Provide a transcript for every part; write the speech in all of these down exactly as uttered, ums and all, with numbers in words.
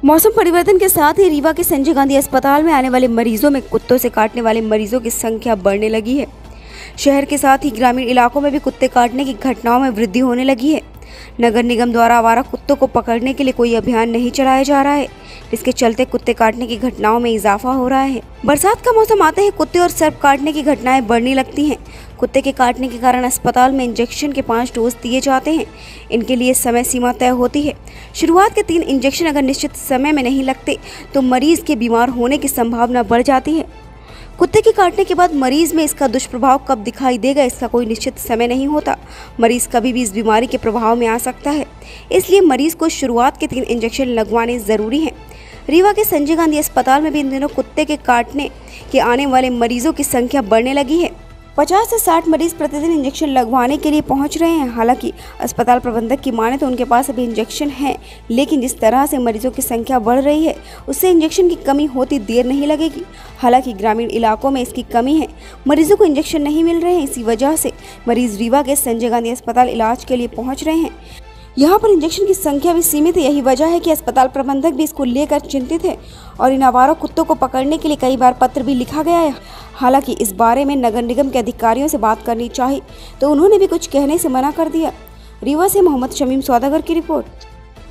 मौसम परिवर्तन के साथ ही रीवा के संजय गांधी अस्पताल में आने वाले मरीजों में कुत्तों से काटने वाले मरीजों की संख्या बढ़ने लगी है। शहर के साथ ही ग्रामीण इलाकों में भी कुत्ते काटने की घटनाओं में वृद्धि होने लगी है। नगर निगम द्वारा आवारा कुत्तों को पकड़ने के लिए कोई अभियान नहीं चलाया जा रहा है, जिसके चलते कुत्ते काटने की घटनाओं में इजाफा हो रहा है। बरसात का मौसम आते ही कुत्ते और सर्प काटने की घटनाएं बढ़ने लगती हैं। कुत्ते के काटने के कारण अस्पताल में इंजेक्शन के पाँच डोज दिए जाते हैं। इनके लिए समय सीमा तय होती है। शुरुआत के तीन इंजेक्शन अगर निश्चित समय में नहीं लगते तो मरीज के बीमार होने की संभावना बढ़ जाती है। कुत्ते के काटने के बाद मरीज में इसका दुष्प्रभाव कब दिखाई देगा, इसका कोई निश्चित समय नहीं होता। मरीज कभी भी इस बीमारी के प्रभाव में आ सकता है, इसलिए मरीज को शुरुआत के तीन इंजेक्शन लगवाने जरूरी हैं। रीवा के संजय गांधी अस्पताल में भी इन दिनों कुत्ते के काटने के आने वाले मरीजों की संख्या बढ़ने लगी है। पचास से साठ मरीज प्रतिदिन इंजेक्शन लगवाने के लिए पहुंच रहे हैं। हालांकि अस्पताल प्रबंधक की माने तो उनके पास अभी इंजेक्शन हैं, लेकिन जिस तरह से मरीजों की संख्या बढ़ रही है उससे इंजेक्शन की कमी होती देर नहीं लगेगी। हालांकि ग्रामीण इलाकों में इसकी कमी है, मरीजों को इंजेक्शन नहीं मिल रहे हैं। इसी वजह से मरीज रीवा के संजय गांधी अस्पताल इलाज के लिए पहुँच रहे हैं। यहाँ पर इंजेक्शन की संख्या भी सीमित है। यही वजह है कि अस्पताल प्रबंधक भी इसको लेकर चिंतित है और इन आवारा कुत्तों को पकड़ने के लिए कई बार पत्र भी लिखा गया है। हालांकि इस बारे में नगर निगम के अधिकारियों से बात करनी चाहिए तो उन्होंने भी कुछ कहने से मना कर दिया। रीवा से मोहम्मद शमीम सौदागर की रिपोर्ट।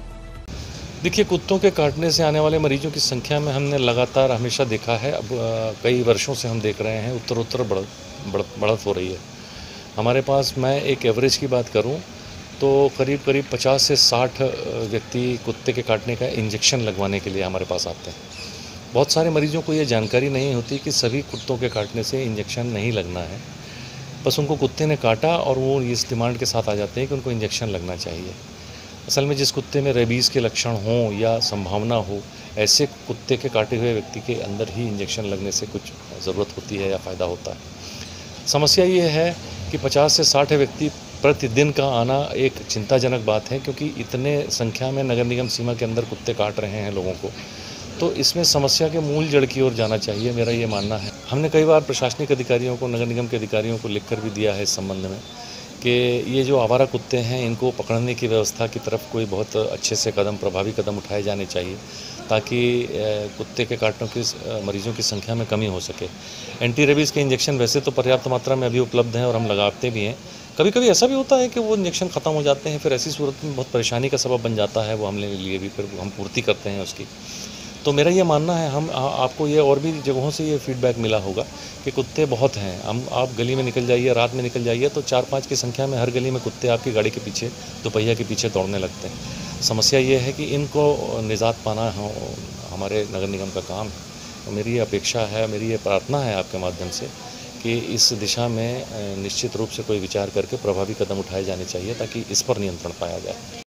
देखिए, कुत्तों के काटने से आने वाले मरीजों की संख्या में हमने लगातार हमेशा देखा है। अब कई वर्षों से हम देख रहे हैं उत्तरोत्तर बढ़त बढ़त हो रही है। हमारे पास, मैं एक एवरेज की बात करूं तो करीब करीब पचास से साठ व्यक्ति कुत्ते के काटने का इंजेक्शन लगवाने के लिए हमारे पास आते हैं। बहुत सारे मरीजों को ये जानकारी नहीं होती कि सभी कुत्तों के काटने से इंजेक्शन नहीं लगना है। बस उनको कुत्ते ने काटा और वो इस डिमांड के साथ आ जाते हैं कि उनको इंजेक्शन लगना चाहिए। असल में जिस कुत्ते में रेबीज़ के लक्षण हों या संभावना हो, ऐसे कुत्ते के काटे हुए व्यक्ति के अंदर ही इंजेक्शन लगने से कुछ ज़रूरत होती है या फ़ायदा होता है। समस्या ये है कि पचास से साठ व्यक्ति प्रतिदिन का आना एक चिंताजनक बात है, क्योंकि इतने संख्या में नगर निगम सीमा के अंदर कुत्ते काट रहे हैं लोगों को। तो इसमें समस्या के मूल जड़ की ओर जाना चाहिए, मेरा ये मानना है। हमने कई बार प्रशासनिक अधिकारियों को, नगर निगम के अधिकारियों को लिखकर भी दिया है इस संबंध में कि ये जो आवारा कुत्ते हैं इनको पकड़ने की व्यवस्था की तरफ कोई बहुत अच्छे से कदम, प्रभावी कदम उठाए जाने चाहिए, ताकि कुत्ते के काटने के मरीजों की संख्या में कमी हो सके। एंटी रेबीज़ के इंजेक्शन वैसे तो पर्याप्त मात्रा में अभी उपलब्ध हैं और हम लगाते भी हैं। कभी कभी ऐसा भी होता है कि वो इंजेक्शन ख़त्म हो जाते हैं, फिर ऐसी सूरत में बहुत परेशानी का सबब बन जाता है वो हमने लिए भी, फिर हम पूर्ति करते हैं उसकी। तो मेरा ये मानना है, हम आ, आपको ये और भी जगहों से ये फीडबैक मिला होगा कि कुत्ते बहुत हैं। हम आप गली में निकल जाइए, रात में निकल जाइए तो चार पाँच की संख्या में हर गली में कुत्ते आपकी गाड़ी के पीछे, दोपहिया के पीछे दौड़ने लगते हैं। समस्या ये है कि इनको निजात पाना हमारे नगर निगम का काम है। तो मेरी ये अपेक्षा है, मेरी ये प्रार्थना है आपके माध्यम से कि इस दिशा में निश्चित रूप से कोई विचार करके प्रभावी कदम उठाए जाने चाहिए ताकि इस पर नियंत्रण पाया जाए।